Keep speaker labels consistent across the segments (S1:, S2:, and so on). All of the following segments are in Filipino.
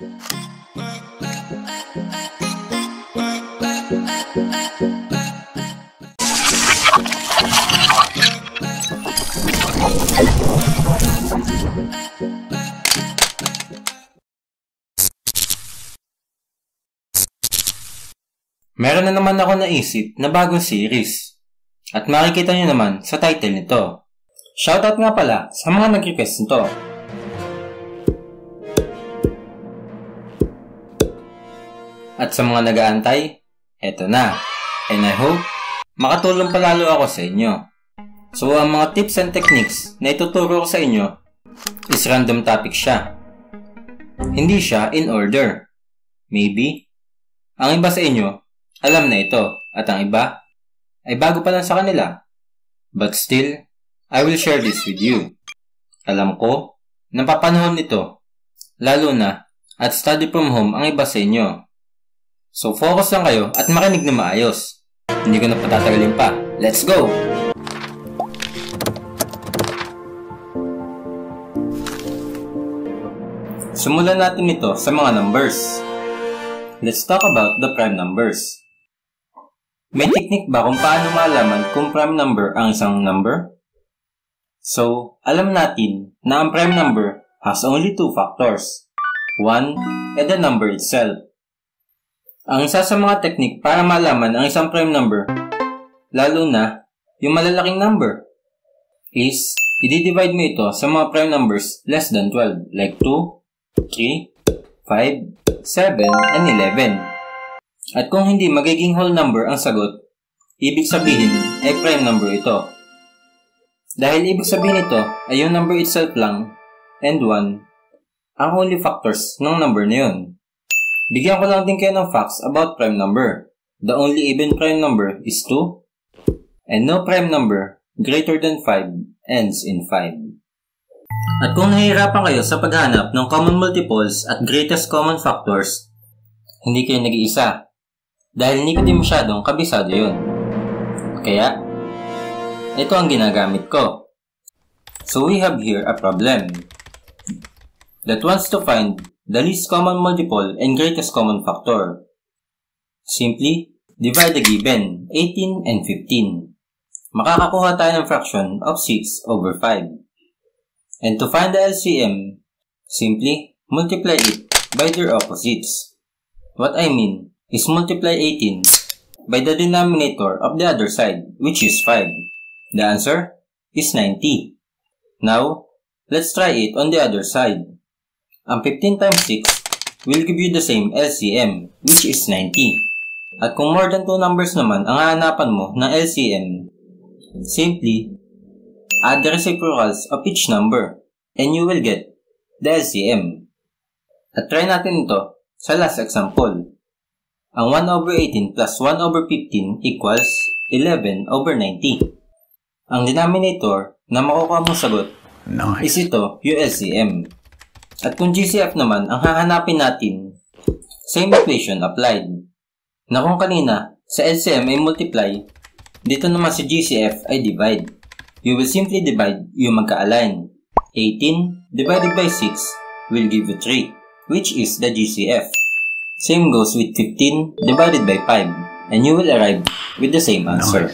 S1: Meron na naman ako naisip na bagong series. At makikita nyo naman sa title nito. Shoutout nga pala sa mga nag-request nito. At sa mga nag-aantay, eto na. And I hope makatulong palalo ako sa inyo. So ang mga tips and techniques na ituturo ko sa inyo is random topic siya. Hindi siya in order. Maybe, ang iba sa inyo alam na ito at ang iba ay bago pa lang sa kanila. But still, I will share this with you. Alam ko, napapanahon nito, lalo na at study from home ang iba sa inyo. So focus lang kayo at makinig na maayos. Hindi ko na patatagalin pa. Let's go! Simulan natin ito sa mga numbers. Let's talk about the prime numbers. May technique ba kung paano malaman kung prime number ang isang number? So, alam natin na ang prime number has only two factors. One, and the number itself. Ang isa sa mga technique para malaman ang isang prime number, lalo na yung malalaking number, is i-divide mo ito sa mga prime numbers less than 12, like 2, 3, 5, 7, and 11. At kung hindi magiging whole number ang sagot, ibig sabihin ay prime number ito. Dahil ibig sabihin ito ay yung number itself lang and 1 ang only factors ng number na yun. Bigyan ko lang din kayo ng facts about prime number. The only even prime number is 2 and no prime number greater than 5 ends in 5. At kung nahihirapan kayo sa paghanap ng common multiples at greatest common factors, hindi kayo nag-iisa. Dahil hindi ko din masyadong kabisado yun. Kaya, ito ang ginagamit ko. So we have here a problem that wants to find the least common multiple and greatest common factor. Simply, divide the given, 18 and 15. Makakakuha tayo ng fraction of 6 over 5. And to find the LCM, simply multiply it by their opposites. What I mean is multiply 18 by the denominator of the other side, which is 5. The answer is 90. Now, let's try it on the other side. Ang 15 times 6 will give you the same LCM, which is 90. At kung more than 2 numbers naman ang hahanapan mo ng LCM, simply add the reciprocals of each number, and you will get the LCM. At try natin ito sa last example. Ang 1 over 18 plus 1 over 15 equals 11 over 90. Ang denominator na makukuha mong sagot is ito, yung LCM. At kung GCF naman ang hahanapin natin, same equation applied. Na kung kanina sa LCM ay multiply, dito naman sa GCF ay divide. You will simply divide yung magka-align. 18 divided by 6 will give you 3, which is the GCF. Same goes with 15 divided by 5, and you will arrive with the same answer.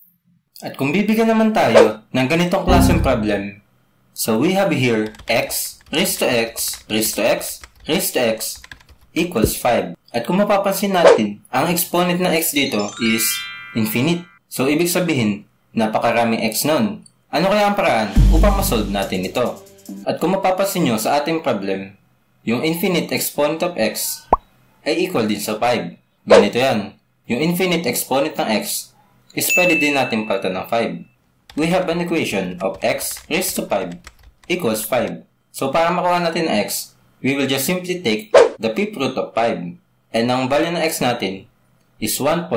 S1: At kung bibigyan naman tayo ng ganitong klaseng problem, so we have here x raised to x raised to x raised to x equals 5. At kung mapapansin natin, ang exponent ng x dito is infinite. So ibig sabihin, napakaraming x nun. Ano kaya ang paraan upang masolve natin ito? At kung mapapansin nyo sa ating problem, yung infinite exponent of x ay equal din sa 5. Ganito yan. Yung infinite exponent ng x is pwede din natin palitan ng 5. We have an equation of x raised to 5 equals 5. So para makuha natin ang x, we will just simply take the fifth root of 5. And ang value ng x natin is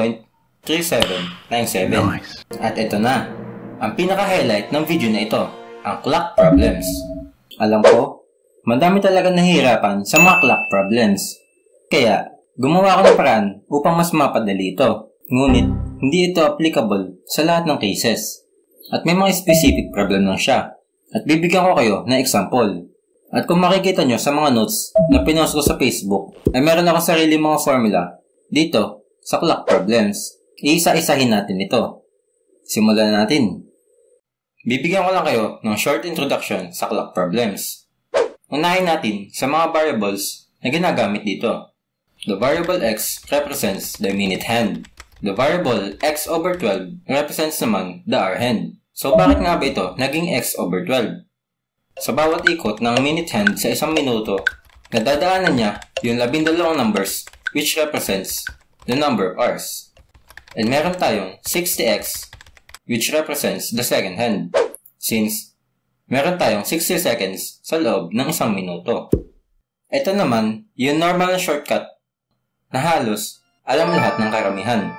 S1: 1.3797. Nice. At ito na, ang pinaka-highlight ng video na ito, ang clock problems. Alam ko, madami talaga nahihirapan sa mga clock problems. Kaya, gumawa ako ng paraan upang mas mapadali ito. Ngunit, hindi ito applicable sa lahat ng cases. At may mga specific problem lang siya. At bibigyan ko kayo ng example. At kung makikita nyo sa mga notes na pinost ko sa Facebook, ay meron akong sarili mga formula dito sa clock problems. Iisa-isahin natin ito. Simulan natin. Bibigyan ko lang kayo ng short introduction sa clock problems. Unahin natin sa mga variables na ginagamit dito. The variable x represents the minute hand. The variable x over 12 represents naman the hour hand. So bakit nga ba ito naging x over 12? Sa bawat ikot ng minute hand sa isang minuto, nadadaanan niya yung 12 numbers which represents the number of hours. And meron tayong 60x which represents the second hand, since meron tayong 60 seconds sa loob ng isang minuto. Ito naman yung normal na shortcut na halos alam lahat ng karamihan.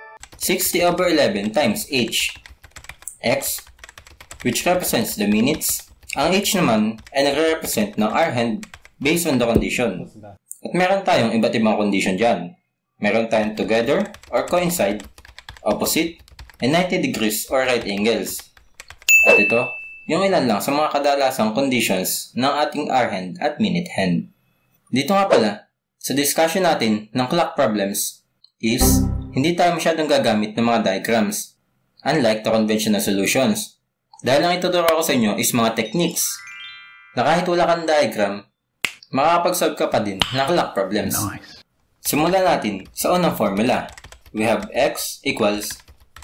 S1: 60 over 11 times h. X, which represents the minutes. Ang h naman ay nagre-represent ng hour hand based on the condition. At meron tayong iba't ibang condition dyan. Meron tayong together or coincide, opposite, and 90 degrees or right angles. At ito, yung ilan lang sa mga kadalasang conditions ng ating hour hand at minute hand. Dito nga pala, sa discussion natin ng clock problems is hindi tayo masyadong gagamit ng mga diagrams, unlike the conventional solutions. Dahil ang ituturo ko sa inyo is mga techniques na kahit wala kang diagram, makakapag-solve ka pa din ng clock problems. Nice. Simulan natin sa unang formula. We have x equals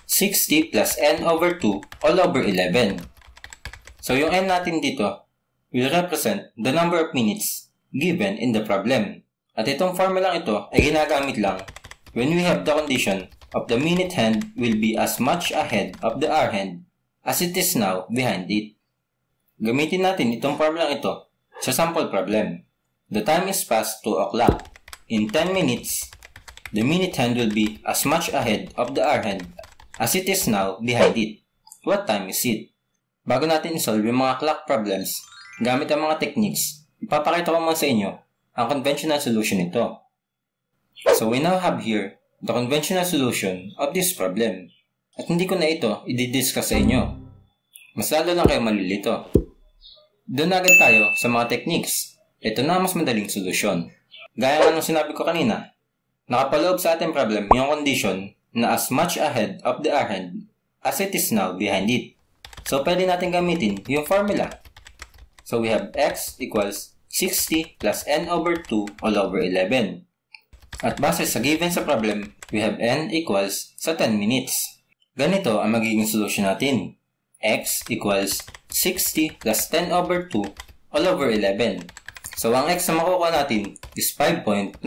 S1: 60 plus n over 2 all over 11. So yung n natin dito will represent the number of minutes given in the problem. At itong formula ito ay ginagamit lang when we have the condition of the minute hand will be as much ahead of the hour hand as it is now behind it. Gamitin natin itong formula ito sa sample problem. The time is past 2 o'clock. In 10 minutes, the minute hand will be as much ahead of the hour hand as it is now behind it. What time is it? Bago natin isolve yung mga clock problems gamit ang mga techniques, ipapakita ko muna sa inyo ang conventional solution nito. So we now have here the conventional solution of this problem. At hindi ko na ito i-discuss sa inyo. Mas lalo lang kayo malilito. Doon agad tayo sa mga techniques. Ito na mas madaling solusyon. Gaya nga ng sinabi ko kanina, nakapaloob sa ating problem yung condition na as much ahead of the hour hand as it is now behind it. So pwede natin gamitin yung formula. So we have x equals 60 plus n over 2 all over 11. At base sa given sa problem, we have n equals sa 10 minutes. Ganito ang magiging solution natin. X equals 60 plus 10 over 2 all over 11. So ang x na makukuha natin is 5.909.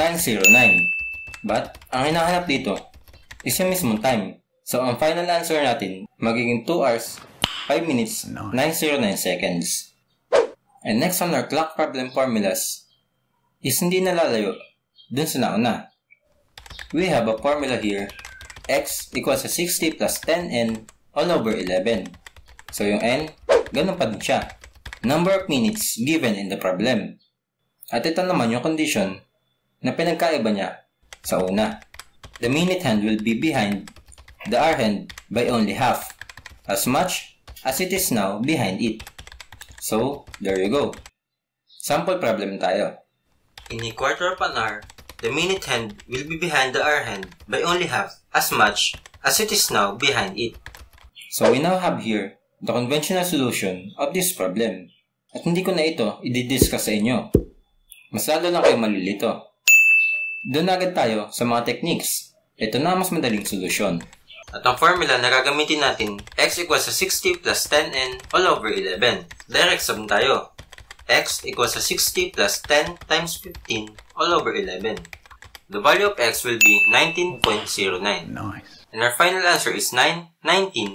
S1: But ang hinahanap dito is yung mismong time. So ang final answer natin magiging 2 hours, 5 minutes, 909 seconds. And next on our clock problem formulas is hindi nalalayo dun sa nauna. We have a formula here. X equals to 60 plus 10n all over 11. So yung n, ganun pa din siya. Number of minutes given in the problem. At ito naman yung condition na pinagkaiba niya sa una. The minute hand will be behind the hour hand by only half, as much as it is now behind it. So, there you go. Sample problem tayo. In a quarter of an hour, the minute hand will be behind the hour hand by only half as much as it is now behind it. So we now have here the conventional solution of this problem. At hindi ko na ito i-discuss sa inyo. Mas lalo lang kayo malilito. Doon agad tayo sa mga techniques. Ito na mas madaling solusyon. At ang formula na gagamitin natin, x equals to 60 plus 10n all over 11. Direct sum tayo. X equals to 60 plus 10 times 15 all over 11. The value of x will be 19.09. Nice. And our final answer is 1909.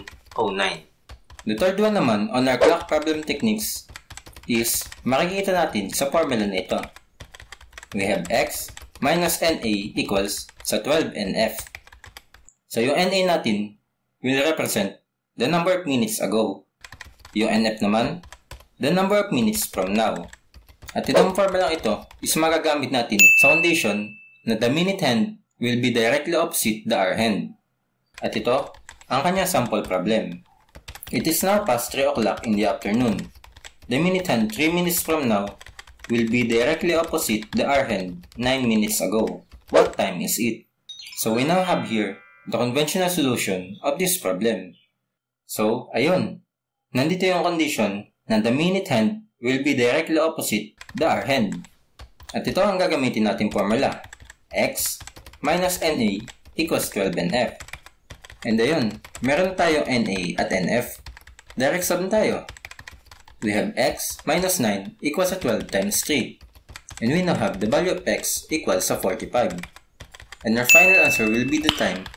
S1: The third one naman on our clock problem techniques is makikita natin sa formula na ito. We have x minus na equals sa 12nf. So yung na natin will represent the number of minutes ago. Yung nf naman, the number of minutes from now. At itong formula ito is magagamit natin sa condition na the minute hand will be directly opposite the hour hand. At ito ang kanya sample problem. It is now past 3 o'clock in the afternoon. The minute hand 3 minutes from now will be directly opposite the R hand 9 minutes ago. What time is it? So we now have here the conventional solution of this problem. So, ayun. Nandito yung condition na the minute hand will be directly opposite the R hand. At ito ang gagamitin natin formula. X minus NA equals 12NF. And ayun, meron tayong NA at NF. Direct sum tayo. We have X minus 9 equals 12 times 3. And we now have the value of X equals 45. And our final answer will be the time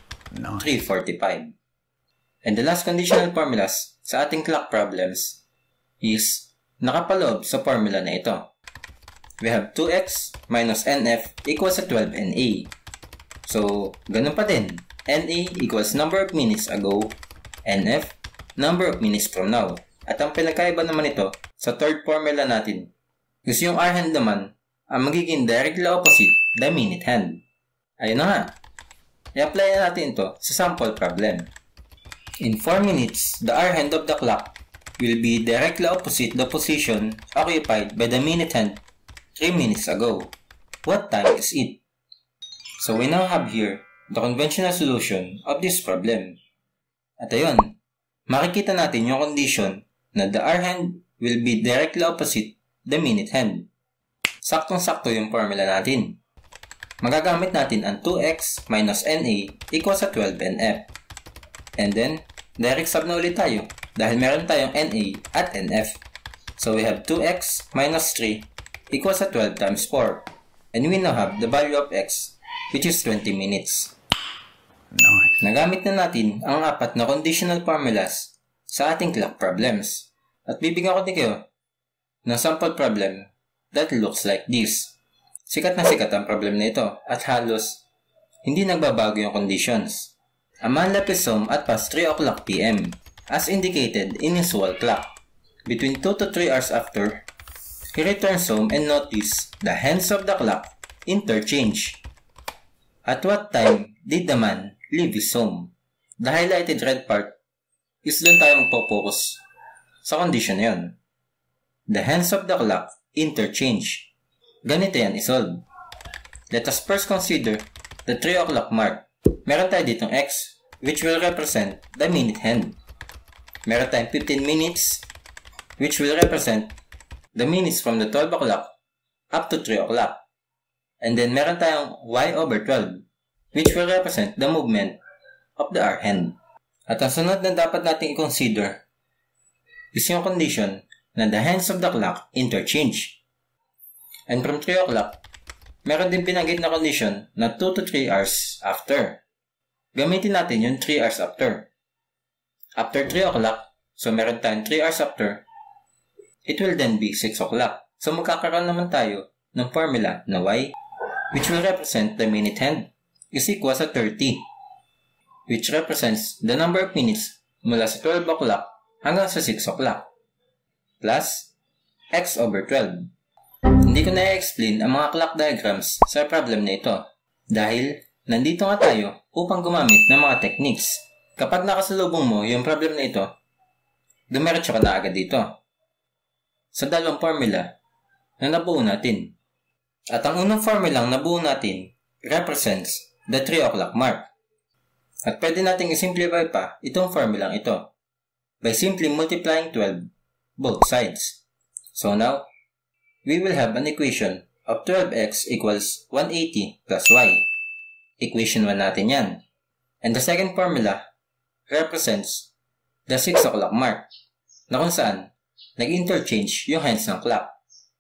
S1: 3:45. And the last conditional formulas sa ating clock problems is nakapaloob sa formula na ito. We have 2x minus nf equals 12na. So, ganun pa din. Na equals number of minutes ago, nf, number of minutes from now. At ang pinagkaiba naman ito sa third formula natin is yung R hand naman ang magiging directly opposite the minute hand. Ayun na nga. I-apply na natin ito sa sample problem. In 4 minutes, the R hand of the clock will be directly opposite the position occupied by the minute hand 3 minutes ago. What time is it? So we now have here the conventional solution of this problem. At ayun, makikita natin yung condition na the R hand will be directly opposite the minute hand. Saktong-sakto yung formula natin. Magagamit natin ang 2x minus na equals 12nf. And then, direct sub na ulit tayo dahil meron tayong na at nf. So we have 2x minus 3 equals 12 times 4. And we now have the value of x, which is 20 minutes. Nice. Nagamit na natin ang 4 na conditional formulas sa ating clock problems. At bibigyan ko din kayo ng sample problem that looks like this. Sikat na sikat ang problem na ito at halos hindi nagbabago yung conditions. A man left his home at past 3 o'clock p.m. as indicated in his wall clock. Between 2 to 3 hours after, he returns home and noticed the hands of the clock interchange. At what time did the man leave his home? The highlighted red part is doon tayo magpo-focus sa condition na yun. The hands of the clock interchange. Ganito yan isolve. Let us first consider the 3 o'clock mark. Meron tayo ditong x, which will represent the minute hand. Meron tayong 15 minutes, which will represent the minutes from the 12 o'clock up to 3 o'clock. And then meron tayong y over 12, which will represent the movement of the R hand. At ang sunod na dapat nating i-consider is yung condition na the hands of the clock interchange. And from 3 o'clock, meron din pinanggit na condition na 2 to 3 hours after. Gamitin natin yung 3 hours after. After 3 o'clock, so meron tayong 3 hours after, it will then be 6 o'clock. So magkakaroon naman tayo ng formula na y, which will represent the minute hand, is equal sa 30, which represents the number of minutes mula sa 12 o'clock hanggang sa 6 o'clock, plus x over 12. Hindi ko na-explain ang mga clock diagrams sa problem na ito dahil nandito nga tayo upang gumamit ng mga techniques. Kapag nakasalubong mo yung problem na ito, dumiretso ka na agad dito sa dalawang formula na nabuo natin. At ang unang formulang nabuo natin represents the 3 o'clock mark. At pwede nating i-simplify pa itong formulang ito by simply multiplying 12 both sides. So now, we will have an equation of 12x equals 180 plus y. Equation 1 natin yan. And the second formula represents the 6 o'clock mark na kung saan nag-interchange yung hands ng clock.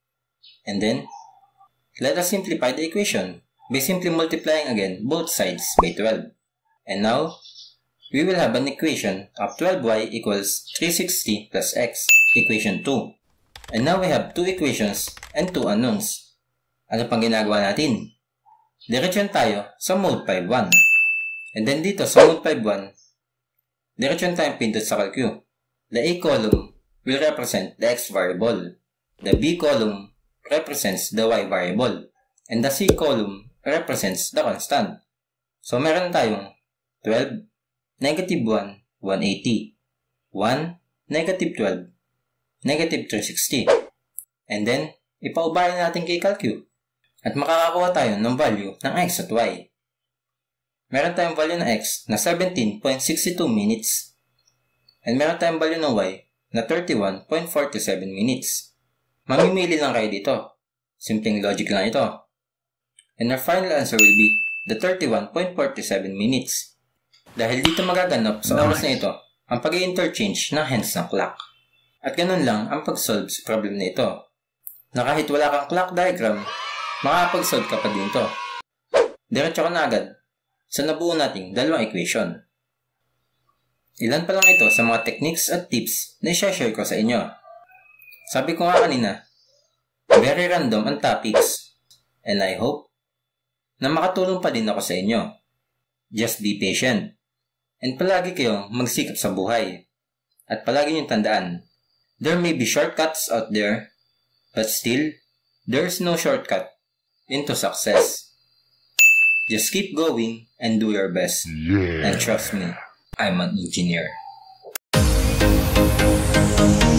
S1: And then, let us simplify the equation by simply multiplying again both sides by 12. And now, we will have an equation of 12y equals 360 plus x, equation 2. And now we have 2 equations and 2 unknowns. Ano pang ginagawa natin? Diretsyon tayo sa mode 5.1. And then dito sa mode 5.1, diretsyon tayong pindot sa calcu. The A column will represent the x variable. The B column represents the y variable. And the C column represents the constant. So meron tayong 12, negative 1, 180. 1, negative 12, negative 360. And then, Ipaubayan natin kay Calcu at makakakuha tayo ng value ng x at y. Meron tayong value ng x na 17.62 minutes and meron tayong value ng y na 31.47 minutes. Mamimili lang kayo dito. Simpleng logic lang ito. And our final answer will be the 31.47 minutes. Dahil dito magaganap sa oras na ito ang pag-i-interchange ng hands ng clock. At ganun lang ang pag-solve sa problem na ito. Na kahit wala kang clock diagram, makakapag-solve ka pa din ito. Diretso ka na agad sa nabuo nating dalawang equation. Ilan pa lang ito sa mga techniques at tips na i-share ko sa inyo. Sabi ko nga kanina, very random ang topics and I hope na makatulong pa din ako sa inyo. Just be patient and palagi kayong magsikap sa buhay. At palagi niyong tandaan, there may be shortcuts out there, but still, there's no shortcut into success. Just keep going and do your best. And trust me, I'm an engineer.